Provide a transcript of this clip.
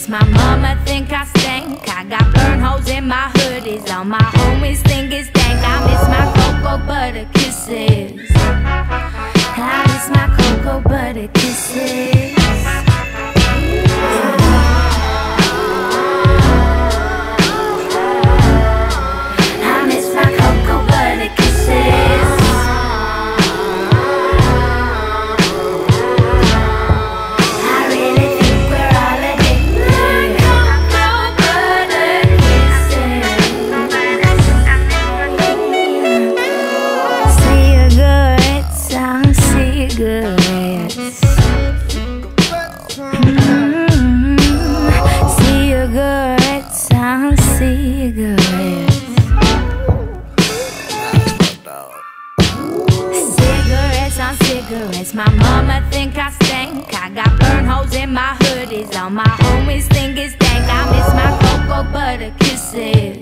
My mama think I stink. I got burn holes in my hoodies. All my homies think it's dank. I miss my cocoa butter kisses. I miss my cocoa butter kisses. I miss my cocoa butter kisses. Cigarettes, my mama think I stink. I got burn holes in my hoodies. All my homies think it's dank. I miss my cocoa butter kisses.